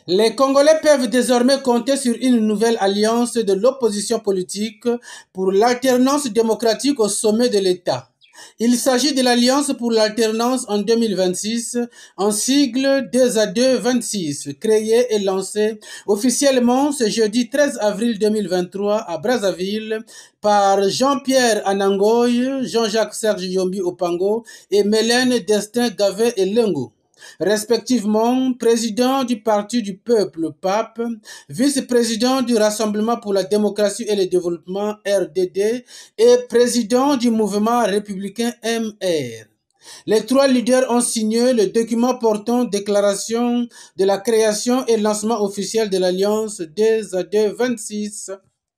Les Congolais peuvent désormais compter sur une nouvelle alliance de l'opposition politique pour l'alternance démocratique au sommet de l'État. Il s'agit de l'Alliance pour l'alternance en 2026, en sigle 2A226, créée et lancée officiellement ce jeudi 13 avril 2023 à Brazzaville par Jean-Pierre Anangoy, Jean-Jacques Serge Yombi Opango et Mélène Destin Gavet et Lengo, respectivement président du Parti du Peuple PAP, vice-président du Rassemblement pour la démocratie et le développement RDD et président du mouvement républicain MR. Les trois leaders ont signé le document portant déclaration de la création et lancement officiel de l'Alliance 2A226.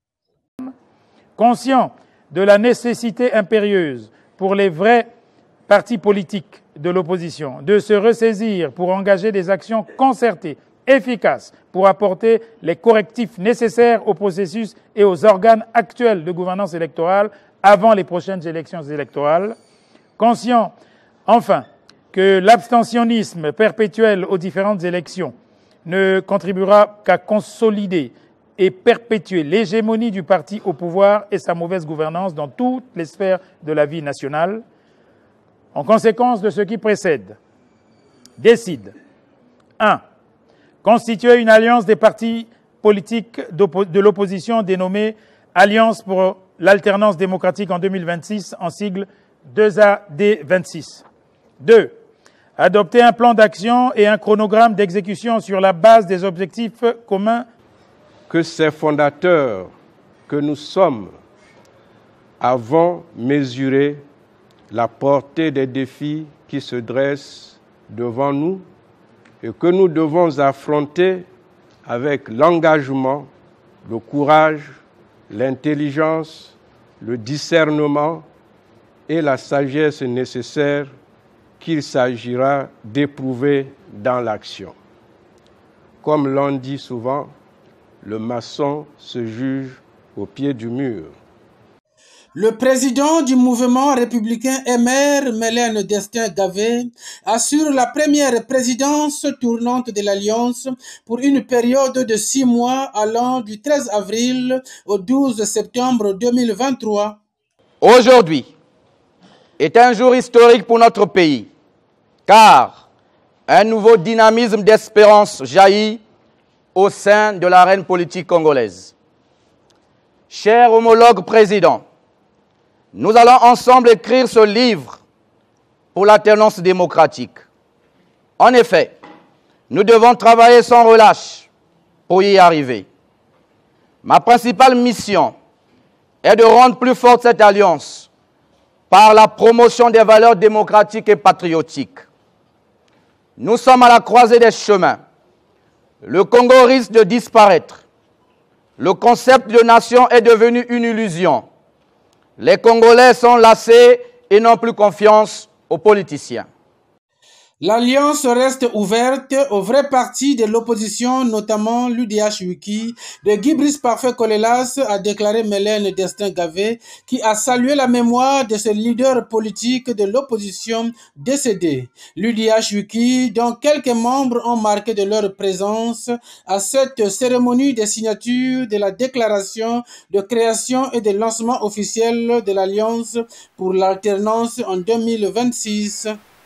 Conscient de la nécessité impérieuse pour les vrais partis politiques de l'opposition de se ressaisir pour engager des actions concertées, efficaces, pour apporter les correctifs nécessaires au processus et aux organes actuels de gouvernance électorale avant les prochaines élections électorales. Conscient, enfin, que l'abstentionnisme perpétuel aux différentes élections ne contribuera qu'à consolider et perpétuer l'hégémonie du parti au pouvoir et sa mauvaise gouvernance dans toutes les sphères de la vie nationale. En conséquence de ce qui précède, décide 1. Constituer une alliance des partis politiques de l'opposition dénommée Alliance pour l'alternance démocratique en 2026, en sigle 2AD26. 2. Adopter un plan d'action et un chronogramme d'exécution sur la base des objectifs communs que ces fondateurs que nous sommes avons mesuré la portée des défis qui se dressent devant nous et que nous devons affronter avec l'engagement, le courage, l'intelligence, le discernement et la sagesse nécessaires qu'il s'agira d'éprouver dans l'action. Comme l'on dit souvent, le maçon se juge au pied du mur. Le président du mouvement républicain MR, Mélène Destin Gavet, assure la première présidence tournante de l'Alliance pour une période de 6 mois allant du 13 avril au 12 septembre 2023. Aujourd'hui est un jour historique pour notre pays, car un nouveau dynamisme d'espérance jaillit au sein de l'arène politique congolaise. Cher homologue président, nous allons ensemble écrire ce livre pour l'alternance démocratique. En effet, nous devons travailler sans relâche pour y arriver. Ma principale mission est de rendre plus forte cette alliance par la promotion des valeurs démocratiques et patriotiques. Nous sommes à la croisée des chemins. Le Congo risque de disparaître. Le concept de nation est devenu une illusion. Les Congolais sont lassés et n'ont plus confiance aux politiciens. L'Alliance reste ouverte aux vrais partis de l'opposition, notamment l'UDH-Wiki, de Guy-Brice Parfait Colelas, a déclaré Mélène Destin Gavet, qui a salué la mémoire de ce leader politique de l'opposition décédé. L'UDH-Wiki, dont quelques membres ont marqué de leur présence à cette cérémonie de signature de la déclaration de création et de lancement officiel de l'Alliance pour l'alternance en 2026.